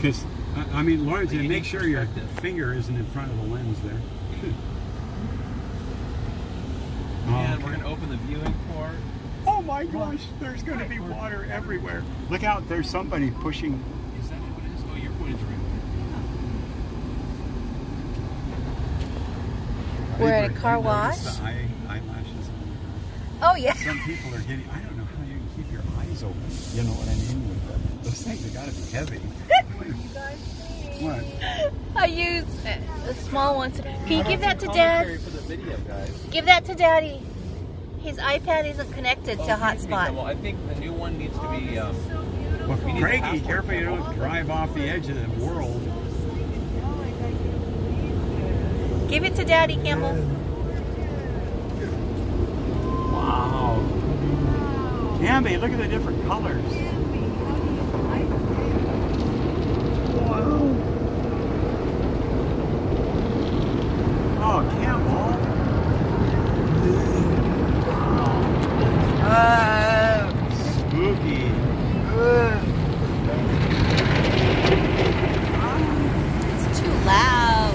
Because, I mean, Lawrence, and make sure your finger isn't in front of the lens there. And we're going to open the viewing port. Oh my gosh, there's going to be water everywhere. Look out, there's somebody pushing. Is that what it is? Oh, you're pointing the right way. We're at a car wash. The eyelashes. Oh, yeah. Some people are getting, I don't know how you can keep your eyes open. You know what I mean? With them. Those things have got to be heavy. What? I use the small ones. Can you give that to Dad? For the video, guys. Give that to Daddy. His iPad isn't connected to hotspot. Well, I think the new one needs to be. Well, Craigie, careful you don't drive off the edge of the world. Give it to Daddy, Campbell. Wow. Camby, look at the different colors. Wow. Oh, Campbell. Spooky. It's too loud.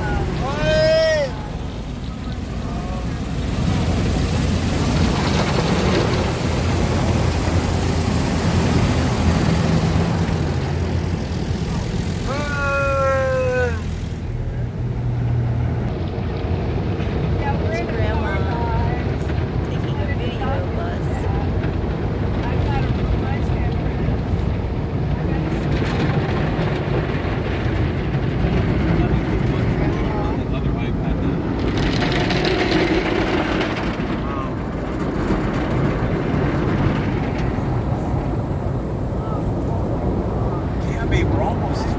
Camby, we're almost